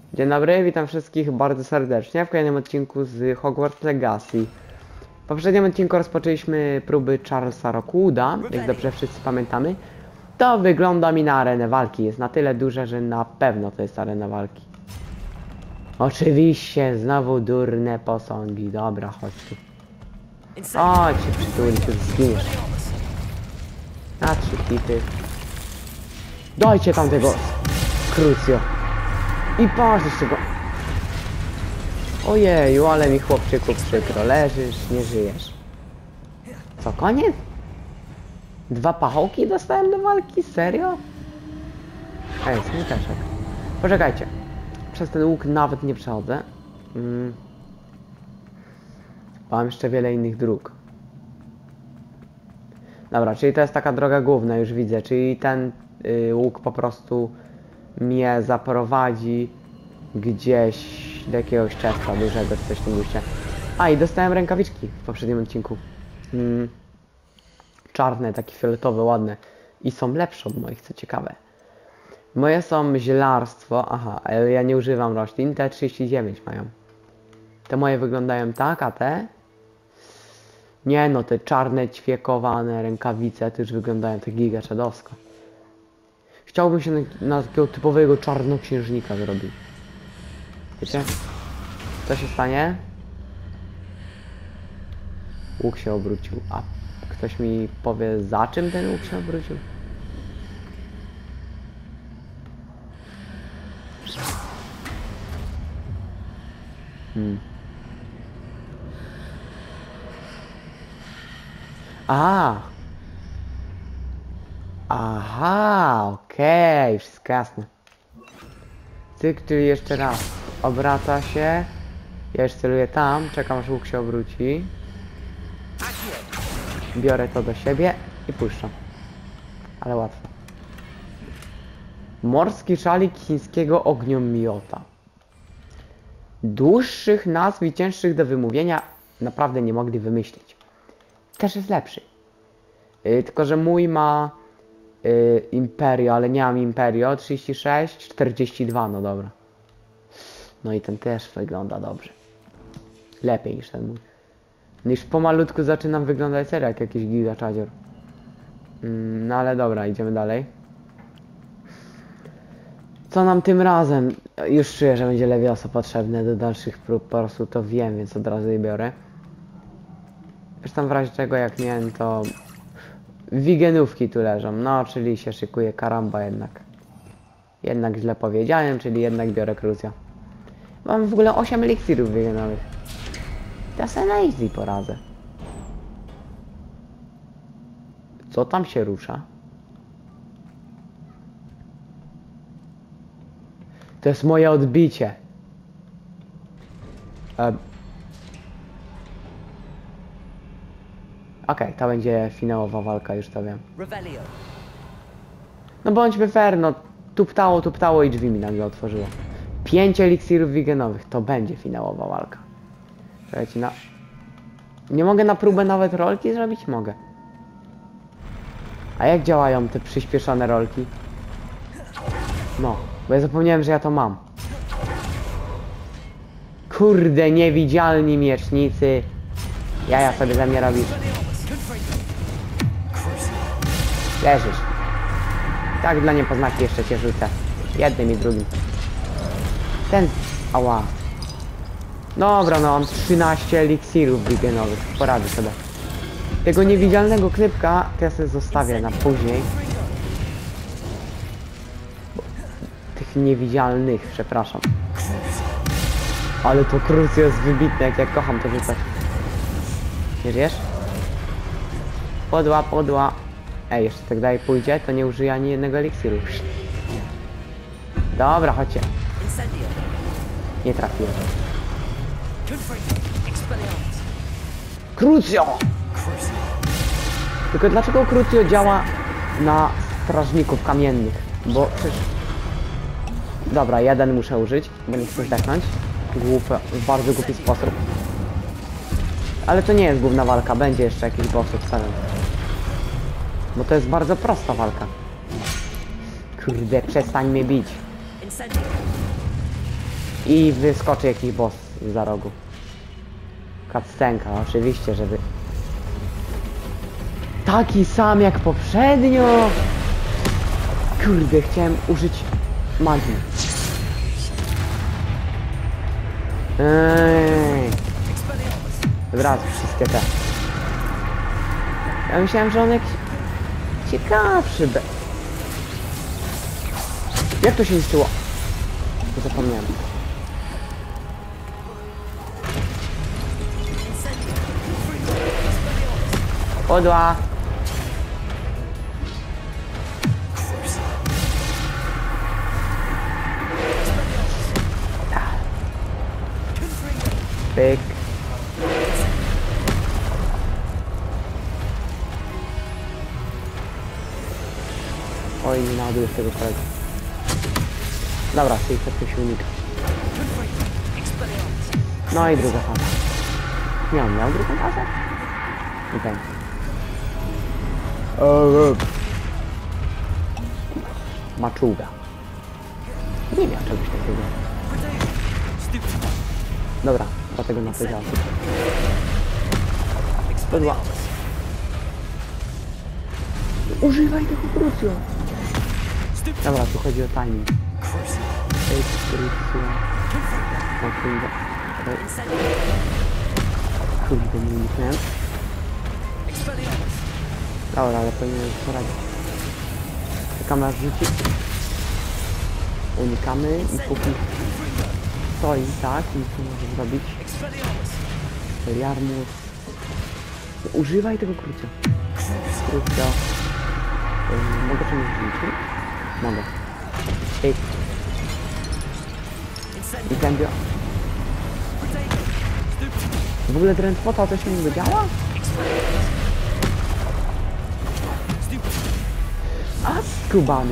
Dzień dobry, witam wszystkich bardzo serdecznie w kolejnym odcinku z Hogwarts Legacy. W poprzednim odcinku rozpoczęliśmy próby Charlesa Rockwooda, jak dobrze wszyscy pamiętamy. To wygląda mi na arenę walki, jest na tyle duże, że na pewno to jest arena walki. Oczywiście, znowu durne posągi, dobra, chodź tu. Chodź się przytulić, już zginiesz. Na 3 hity. Dajcie tam tego Crucio. I patrz jeszcze go. Ojeju, ale mi chłopczyku przykro. Leżysz, nie żyjesz. Co, koniec? 2 pachołki dostałem do walki? Serio? Ej, smuteczek. Poczekajcie. Przez ten łuk nawet nie przechodzę. Mam jeszcze wiele innych dróg. Dobra, czyli to jest taka droga główna, już widzę. Czyli ten łuk po prostu mnie zaprowadzi gdzieś do jakiegoś chesta dużego, czy coś w tym guście. A, i dostałem rękawiczki w poprzednim odcinku. Czarne, takie fioletowe, ładne. I są lepsze od moich, co ciekawe. Moje są zielarstwo, aha, ale ja nie używam roślin, te 39 mają. Te moje wyglądają tak, a te? Nie no, te czarne, ćwiekowane rękawice to już wyglądają tak gigaczadowsko. Chciałbym się na takiego typowego czarnoksiężnika zrobić. Wiecie? Co się stanie? Łuk się obrócił. A ktoś mi powie, za czym ten łuk się obrócił? Aha, okej, wszystko jasne. Cykl jeszcze raz. Obraca się. Ja już celuję tam, czekam aż łuk się obróci. Biorę to do siebie i puszczam. Ale łatwo. Morski szalik chińskiego ogniomiota. Dłuższych nazw i cięższych do wymówienia naprawdę nie mogli wymyślić. Też jest lepszy. Tylko że mój ma Imperio, ale nie mam Imperio. 36, 42, no dobra. No i ten też wygląda dobrze. Lepiej niż ten mój. Niż pomalutku zaczynam wyglądać serio jak jakiś gigaczadzior. No ale dobra, idziemy dalej. Co nam tym razem? Już czuję, że będzie lewioso potrzebne do dalszych prób, po prostu to wiem, więc od razu je biorę. Zresztą w razie czego jak nie, to wigenówki tu leżą, no czyli się szykuje karamba jednak. Jednak źle powiedziałem, czyli jednak biorę Crucio. Mam w ogóle 8 eliksirów wigenowych. Ja sobie na easy poradzę. Co tam się rusza? To jest moje odbicie. Okej, to będzie finałowa walka, już to wiem. No bądźmy fair, no tuptało i drzwi mi nagle otworzyło. 5 eliksirów wigenowych, to będzie finałowa walka. Czekajcie, nie mogę na próbę nawet rolki zrobić? Mogę. A jak działają te przyspieszone rolki? No, bo ja zapomniałem, że ja to mam. Kurde, niewidzialni miecznicy. Jaja sobie ze mnie robisz. Leżysz. Tak dla niepoznaki jeszcze cię rzucę. Jednym i drugim. Ten... Ała. Dobra, no mam 13 eliksirów wigenowych. Poradzę sobie. Tego niewidzialnego knypka to ja sobie zostawię na później. Tych niewidzialnych, przepraszam. Ale to Crucio jest wybitne, jak ja kocham to rzucać. Nie wiesz? Podła. Ej, jeszcze tak dalej pójdzie, to nie użyję ani jednego eliksiru. Dobra, chodźcie. Nie trafiłem. Crucio! Tylko dlaczego Crucio działa na strażników kamiennych? Bo przecież... Dobra, jeden muszę użyć, bo nie chcę zdechnąć. W bardzo głupi sposób. Ale to nie jest główna walka, będzie jeszcze jakiś boss obstawiam. Bo to jest bardzo prosta walka. Kurde, przestań mnie bić. I wyskoczy jakiś boss za rogu. Cutscenka, oczywiście, żeby... Taki sam jak poprzednio! Kurde, chciałem użyć magii. Dobra, wszystkie te. Ja myślałem, że on jakiś ciekawszy be... Jak to się niszczyło? Zapomniałem. Podła! Pyk. Oj, nie naładuję tego kolegi. Dobra, tej przed się unika. No i druga faza. Nie, on miał drugą fazę? Nie wiem. Maczuga. Nie miał czegoś takiego. Dobra, dlatego na powiedział. Podła. Używaj tego krucjo. Dobra, tu chodzi o timing. Kurde, nie uniknąłem. Dobra, ale powinienem poradzić. Czekamy aż rzuci. Unikamy i póki stoi, tak, nic nie może zrobić. Jarmus. Używaj tego krucia. Krucia. Mogę czymś rzucić? Mogę. Ej. Incendio. W ogóle drętwota to się nie działa? A skubany.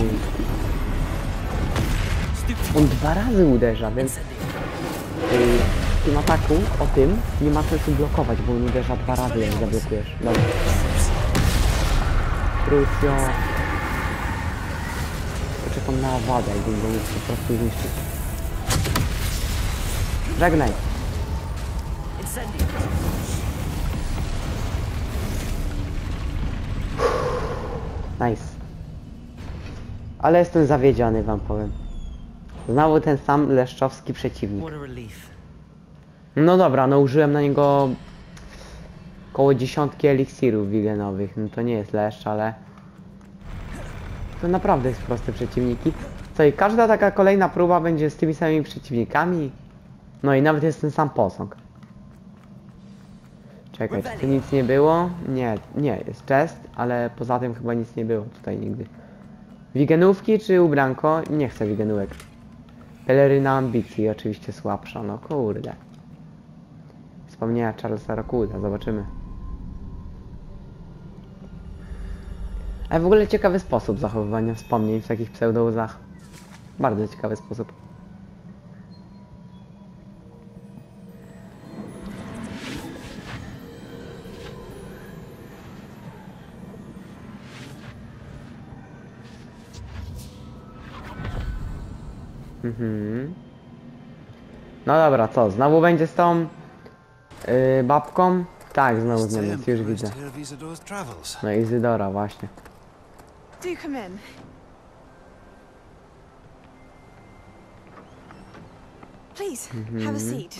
On 2 razy uderza, więc w tym ataku o tym nie ma sensu blokować, bo on uderza 2 razy, jak zablokujesz. Dobra. Krucio. Poczekam na wadę, jakbym go mógł po prostu zniszczyć. Żegnaj. Nice. Ale jestem zawiedziony, wam powiem. Znowu ten sam leszczowski przeciwnik. No dobra, no użyłem na niego około 10 eliksirów wigenowych. No to nie jest leszcz, ale to naprawdę jest proste przeciwniki. Co i każda taka kolejna próba będzie z tymi samymi przeciwnikami. No i nawet jest ten sam posąg. Czekaj, czy tu nic nie było? Nie, nie, jest chest, ale poza tym chyba nic nie było tutaj nigdy. Wigenówki czy ubranko? Nie chcę wigenówek. Peleryna ambicji, oczywiście słabsza, no kurde. Wspomnienia Charlesa Rockwooda, zobaczymy. Ale w ogóle ciekawy sposób zachowywania wspomnień w takich pseudouzach. Bardzo ciekawy sposób. No dobra, co? Znowu będzie z tą babką? Tak, znowu z Nemes, już widzę. No Izydora, właśnie. Do come in. Please, have a seat.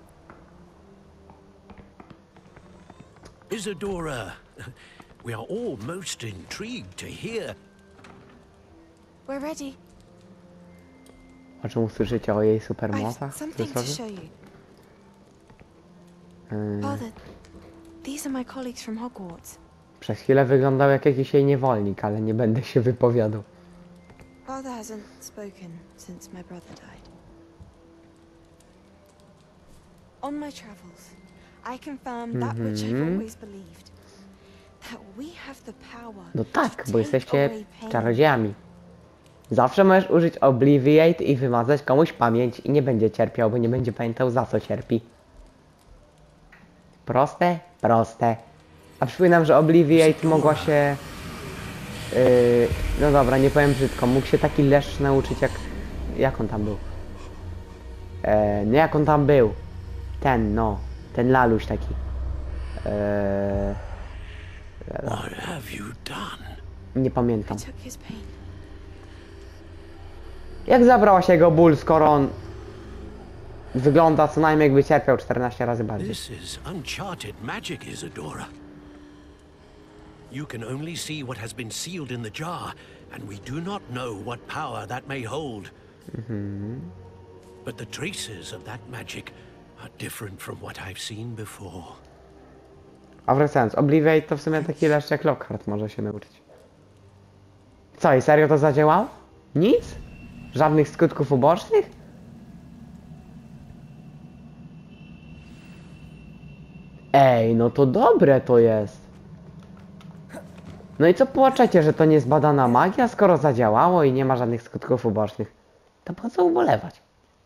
Isadora, we are all most intrigued to hear. We're ready. O czym usłyszycie o jej I've supermocach? something to show you. Father, these are my colleagues from Hogwarts. Przez chwilę wyglądał jak jakiś jej niewolnik, ale nie będę się wypowiadał. Father hasn't spoken since my brother died. On my travels, I confirmed that which I've always believed. That we have the power No tak, to bo take jesteście away pain. czarodziejami. Zawsze możesz użyć Obliviate i wymazać komuś pamięć i nie będzie cierpiał, bo nie będzie pamiętał, za co cierpi. Proste? Proste. A przypominam, że Obliviate mogła się... no dobra, nie powiem brzydko. Mógł się taki leszcz nauczyć jak... Jak on tam był? No jak on tam był? Ten, no. Ten laluś taki. What have you done? Nie pamiętam. Took his pain. Jak zabrałaś jego ból, skoro on wygląda co najmniej jakby cierpiał 14 razy bardziej? This is uncharted magic, Isadora. You can only see what has been sealed in the jar, and we do not know what power that may hold. But the traces of that magic are different from what I've seen before. A wracając, Obliviate to w sumie taki leszcz jak Lockhart może się nauczyć. Co, i serio to zadziałało? Nic? Żadnych skutków ubocznych? Ej, no to dobre to jest. No i co płaczecie, że to niezbadana magia, skoro zadziałało i nie ma żadnych skutków ubocznych? To po co ubolewać?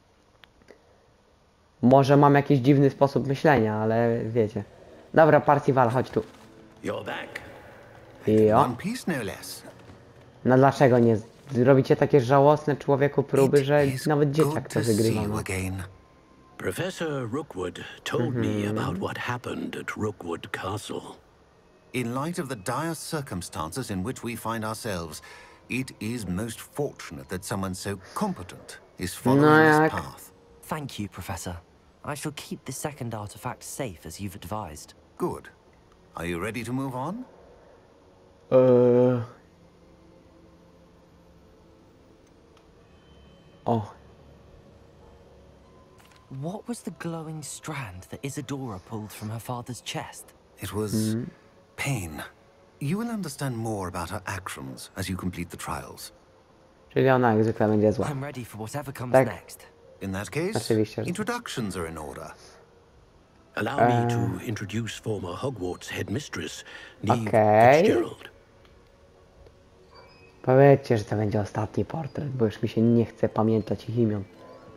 Może mam jakiś dziwny sposób myślenia, ale wiecie. Dobra, Parcival, chodź tu. You're back. Jo. One piece, no less. No dlaczego nie zrobicie takie żałosne człowieku próby, że It is nawet dzieciak good to to see wygrywa? you No. again. Professor Rookwood told me about what happened at Rookwood Castle. In light of the dire circumstances in which we find ourselves, it is most fortunate that someone so competent is following jak? this path. Thank you, Professor. I shall keep the second artifact safe as you've advised. Good. Are you ready to move on? O, What was the glowing strand that Isadora pulled from her father's chest? It was pain. You will understand more about her actions as you complete the trials. czyli ona jak zwykle będzie zła. I'm ready for whatever comes Tak. next. In that case, Oczywiście, że- introductions are in order. Allow me to introduce former Hogwarts headmistress, Neve Okej. Fitzgerald. Powiedzcie, że to będzie ostatni portret, bo już mi się nie chce pamiętać ich imion.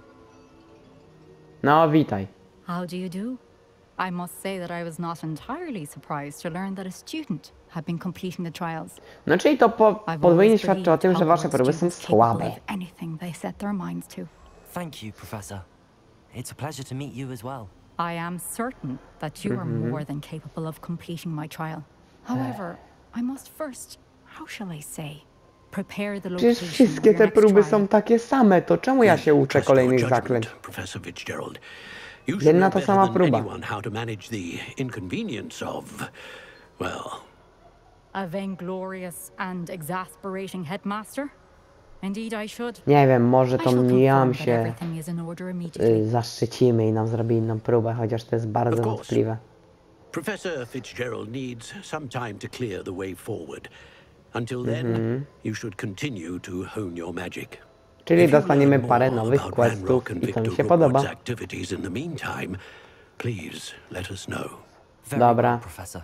No, witaj. How do you do? I must say that I was not entirely surprised to learn that a student had been completing the trials. No czyli to I've podwójnie always świadczy o tym, że believed wasze Hogwarts próby są students capable słabe. of anything they set their minds to. Thank you, Professor. It's a pleasure to meet you as well. I am certain that you are more than capable of completing my trial. However, I must first, how shall I say, prepare the Przecież location of wszystkie your te next próby trial. są takie same, to czemu ja się uczę Trust your kolejnych judgment, zaklęć? Professor Fitzgerald. You should Jedna know ta better sama than próba. anyone how to manage the inconvenience of, well, A vainglorious and exasperating headmaster? Indeed I should. Nie wiem, może I to shall mniam confirm that się everything is in order immediately. zaszczycimy i nam zrobi inną próbę, chociaż to jest bardzo Of course. wątpliwe. Professor Fitzgerald needs some time to clear the way forward. Until then, you should continue to hone your magic. Czyli If you dostaniemy learn parę more nowych about questów Ranrock and i to mi Victor się podoba. Rookwood's activities in the meantime, please let us know. Very Dobra. well, Professor.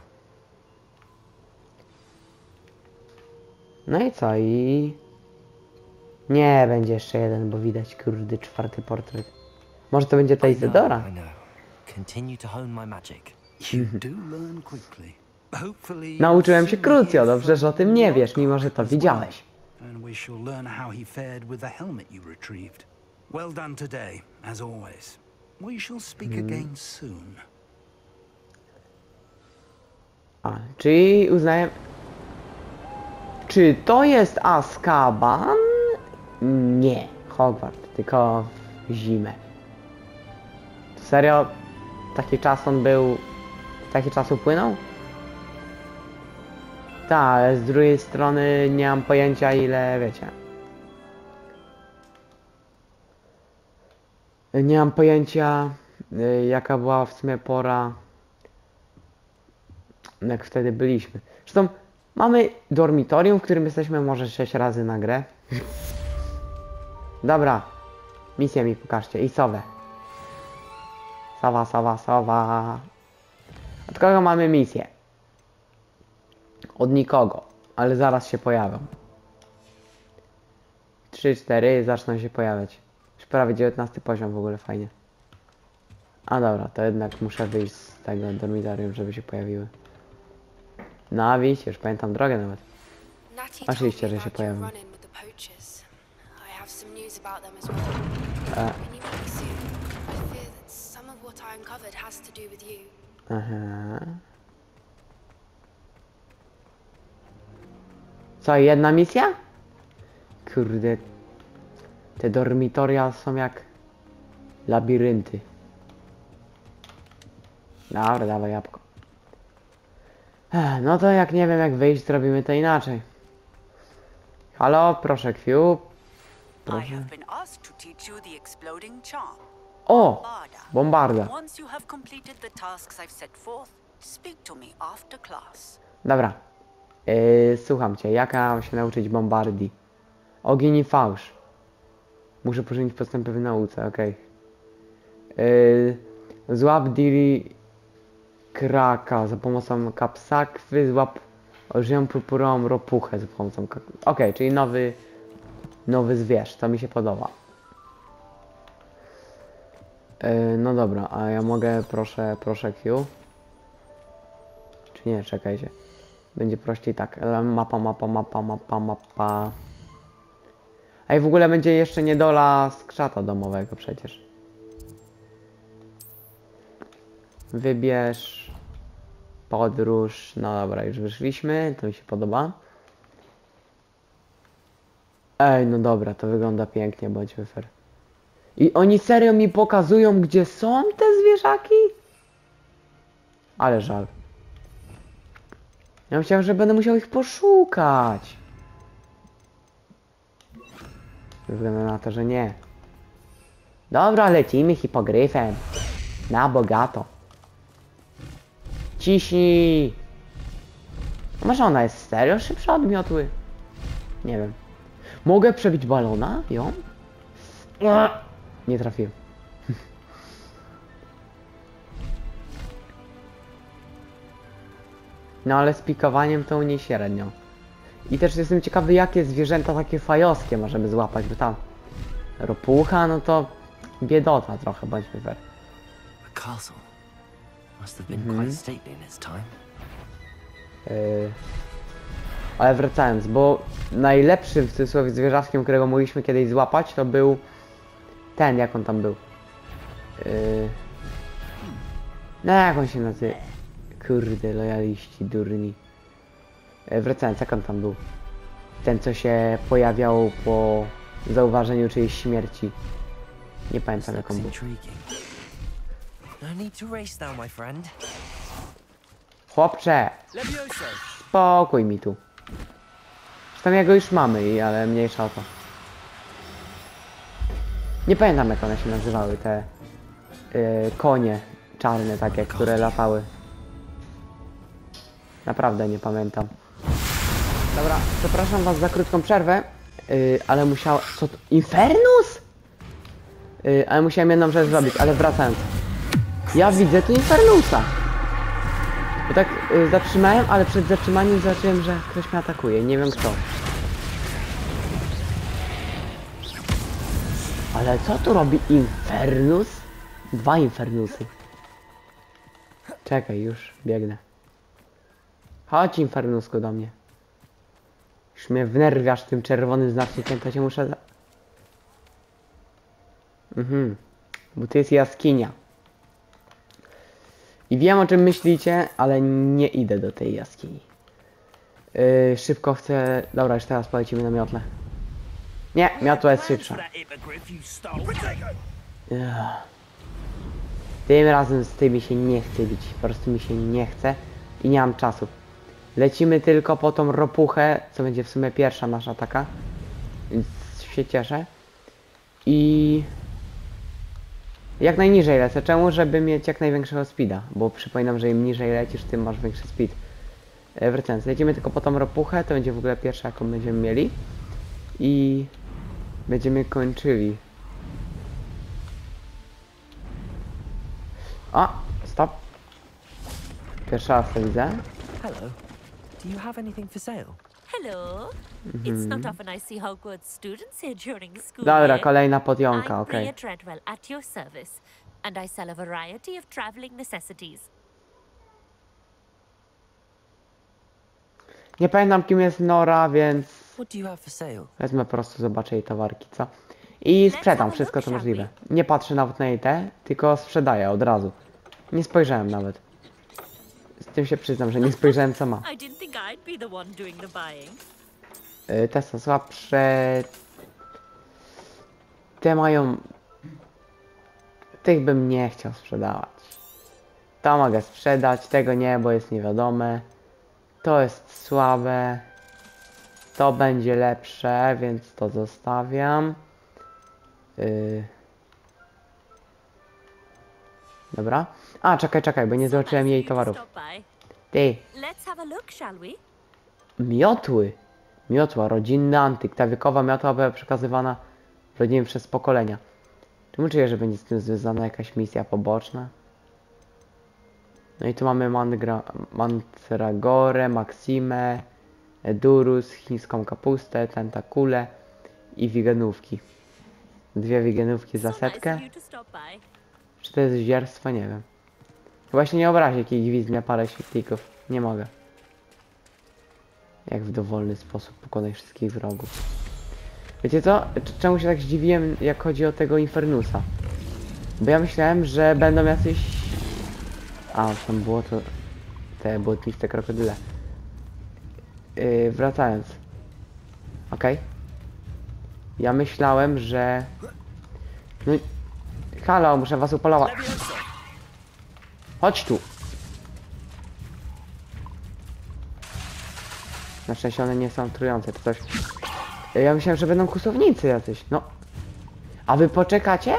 No i co? I... Nie, będzie jeszcze jeden, bo widać, kurde, czwarty portret. Może to będzie ta I Izydora? know. Continue to hone my magic. You do learn quickly. Hopefully, Nauczyłem się soon krótko, hear dobrze, że o tym nie from wiesz, mimo że to Lockhart as widziałeś. well. And we shall learn how he fared with the helmet you retrieved. Well done today, as always. We shall speak again soon. A, czyli uznaję... Czy to jest Azkaban? Nie, Hogwart, tylko w zimę. Serio? Taki czas on był... Taki czas upłynął? Tak, ale z drugiej strony nie mam pojęcia ile, wiecie. Nie mam pojęcia jaka była w sumie pora, jak wtedy byliśmy. Zresztą mamy dormitorium, w którym jesteśmy może 6 razy na grę. Dobra, misję mi pokażcie i sowę. Sowa, sowa, sowa. Od kogo mamy misję? Od nikogo, ale zaraz się pojawią. 3, 4 zaczną się pojawiać. Już prawie 19 poziom w ogóle, fajnie. A dobra, to jednak muszę wyjść z tego dormitorium, żeby się pojawiły. No widzicie, już pamiętam drogę nawet. Oczywiście, że się pojawią. has to do with you. Aha. Co, jedna misja? Kurde. Te dormitoria są jak labirynty. Dobra, dawaj jabłko. No to jak nie wiem jak wyjść, zrobimy to inaczej. Halo, proszę Q. I Proszę. have been asked to teach you the exploding charm. O! Barda. Bombarda. Once you have completed the tasks I've set forth, speak to me after class. Dobra. Słucham cię, jak mam się nauczyć bombardii? Ogień i fałsz. Muszę poczynić postępy w nauce, okej. Złap Diri Kraka za pomocą kapsakwy, złap olbrzymią purpurową ropuchę za pomocą okej, czyli nowy zwierz, to mi się podoba. No dobra, a ja mogę, proszę Q? Czy nie, czekajcie. Będzie prościej tak, mapa. A i w ogóle będzie jeszcze niedola skrzata domowego przecież. Wybierz podróż, no dobra, już wyszliśmy, to mi się podoba. Ej, no dobra, to wygląda pięknie, bądźmy fair. I oni serio mi pokazują, gdzie są te zwierzaki? Ale żal. Ja myślałem, że będę musiał ich poszukać. Wygląda na to, że nie. Dobra, lecimy hipogryfem. Na bogato. Ciśnij. A może ona jest serio szybsza od miotły? Nie wiem. Mogę przebić balona? Ją? Nie trafiłem. No ale z pikowaniem to nie średnio. I też jestem ciekawy, jakie zwierzęta takie fajowskie możemy złapać, bo tam ropucha, no to biedota trochę, bądźmy fair. The castle must have been quite stately in its time. Ale wracając, bo najlepszym w cudzysłowie zwierzaczkiem, którego mogliśmy kiedyś złapać, to był ten, jak on tam był. No jak on się nazywa? Kurde, lojaliści, durni. Wracając, jak on tam był? Ten, co się pojawiał po zauważeniu czyjejś śmierci. Nie pamiętam, jak on był. No need to race now, my friend. Chłopcze! Spokój mi tu. Zresztą jego już mamy, ale mniejsza o to. Nie pamiętam, jak one się nazywały, te konie czarne takie, które latały. Naprawdę nie pamiętam. Dobra, przepraszam was za krótką przerwę, ale musiałem... Co to? Infernus? Ale musiałem jedną rzecz zrobić, ale wracając. Ja widzę tu Infernusa. Bo tak zatrzymałem, ale przed zatrzymaniem zobaczyłem, że ktoś mnie atakuje. Nie wiem kto. Ale co tu robi Infernus? Dwa Infernusy. Czekaj, już biegnę. Chodź Infernusku do mnie. Już mnie wnerwiasz tym czerwonym znacznikiem, to cię muszę... Bo to jest jaskinia. I wiem, o czym myślicie, ale nie idę do tej jaskini. Szybko chcę... Dobra, już teraz polecimy na miotle. Nie, miotła jest szybsza. Tym razem z tymi się nie chcę bić. Po prostu mi się nie chce i nie mam czasu. Lecimy tylko po tą ropuchę, co będzie w sumie pierwsza nasza taka. Więc się cieszę. I... jak najniżej lecę. Czemu? Żeby mieć jak największego speeda. Bo przypominam, że im niżej lecisz, tym masz większy speed. Wracając, lecimy tylko po tą ropuchę. To będzie w ogóle pierwsza, jaką będziemy mieli. I... będziemy kończyli. O! Stop! Pierwszy raz to widzę. Hello. Do you have anything for sale? Hello. It's not often I see Hogwarts students here during school. Dobra, kolejna podjąka, I'm okej. Priya Treadwell at your service, and I sell a variety of traveling necessities. Nie pamiętam, kim jest Nora, więc What do you have for sale? wezmę po prostu, zobaczę jej towarki, co? I sprzedam wszystko, co możliwe. Nie patrzę nawet na jej te, tylko sprzedaję od razu. Nie spojrzałem nawet. Z tym się przyznam, że nie spojrzałem co ma. I didn't think I'd be the one doing the buying. Te są słabsze. Te mają... Tych bym nie chciał sprzedawać. To mogę sprzedać, tego nie, bo jest niewiadome. To jest słabe. To będzie lepsze, więc to zostawiam. Dobra. A, czekaj, bo nie zobaczyłem jej towarów. Ty. Let's have a look, shall we? Miotły. Miotła, rodzinny antyk. Ta wiekowa miotła była przekazywana rodzinie przez pokolenia. Czemu czuję, że będzie z tym związana jakaś misja poboczna? No i tu mamy Mandragorę, Maksimę, Edurus, chińską kapustę, tentakule i wigenówki. 2 wigenówki za setkę. Czy to jest zdzierstwo? Nie wiem. Chyba się nie obrazi, jak ich gwizdnia parę świetlików. Nie mogę. Jak w dowolny sposób pokonać wszystkich wrogów. Wiecie co? Czemu się tak zdziwiłem, jak chodzi o tego Infernusa? Bo ja myślałem, że będą jacyś... A, tam było to... Te błotniste krokodyle. Wracając. Okej. Ja myślałem, że... No... Halo, muszę was upolować. Chodź tu. Na szczęście one nie są trujące, czy coś. Ja myślałem, że będą kłusownicy jacyś, no. A wy poczekacie?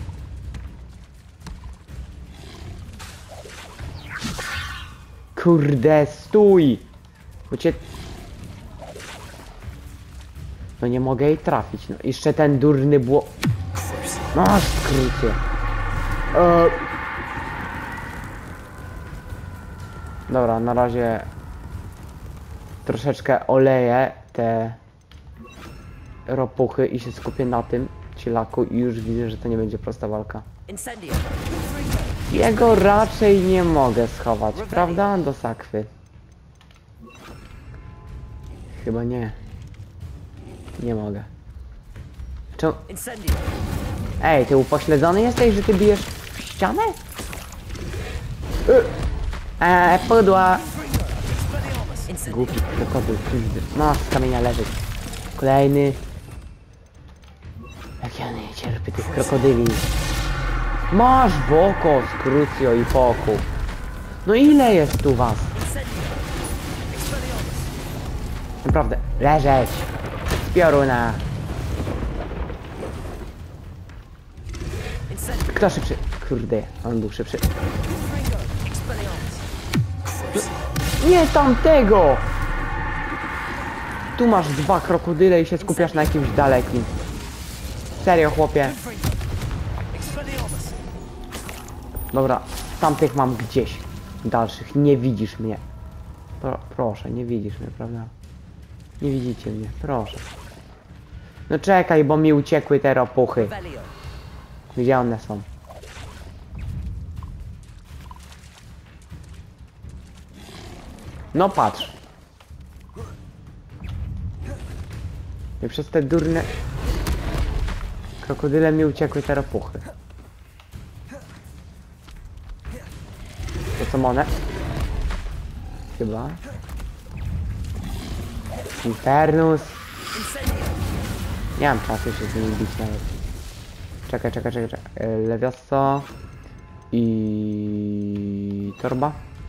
Kurde, stój! Bo cię... No nie mogę jej trafić, no. Jeszcze ten durny bło... No, skrócie. Dobra, na razie... Troszeczkę oleję te... ropuchy i się skupię na tym cielaku i już widzę, że to nie będzie prosta walka. Jego raczej nie mogę schować, prawda? Do sakwy. Chyba nie. Nie mogę. Czemu? Ej, ty upośledzony jesteś, że ty bijesz w ścianę? Pudła! Głupi krokodyl, no z kamienia leży. Kolejny. Jak ja nie cierpię tych krokodyli. Masz w oko, skrucjo i poku. No ile jest tu was? Naprawdę, leżeć. Pioruna. Kto szybszy? Kurde, on był szybszy. Nie tamtego! Tu masz 2 krokodyle i się skupiasz na jakimś dalekim. Serio, chłopie. Dobra, tamtych mam gdzieś. Dalszych. Nie widzisz mnie. Proszę, nie widzisz mnie, prawda? Nie widzicie mnie, proszę. No czekaj, bo mi uciekły te ropuchy. Gdzie one są? No patrz. I przez te durne... krokodyle mi uciekły te ropuchy. To są one? Chyba. Infernus. Nie mam czasu się z nimi bić nawet. Czekaj. Lewioso. I... torba.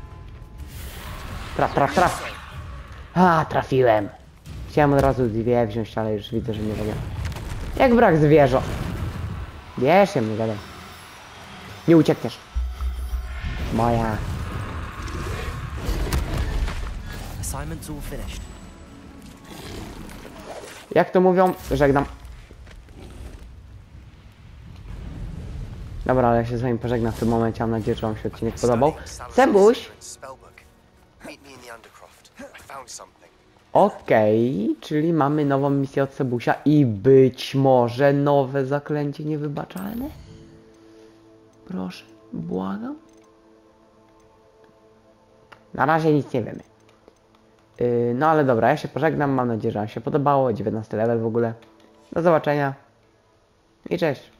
Traf. A, trafiłem. Chciałem od razu 2 wziąć, ale już widzę, że nie mogę. Jak brak zwierząt. Wiesz, się mnie gadam. Nie uciekniesz. Moja. Jak to mówią? Żegnam. Dobra, ale ja się z wami pożegnam w tym momencie. Mam nadzieję, że wam się odcinek podobał. Sebuś! Okej, czyli mamy nową misję od Sebusia i być może nowe zaklęcie niewybaczalne? Proszę, błagam. Na razie nic nie wiemy. No ale dobra, ja się pożegnam. Mam nadzieję, że wam się podobało. 19 level w ogóle. Do zobaczenia. I cześć.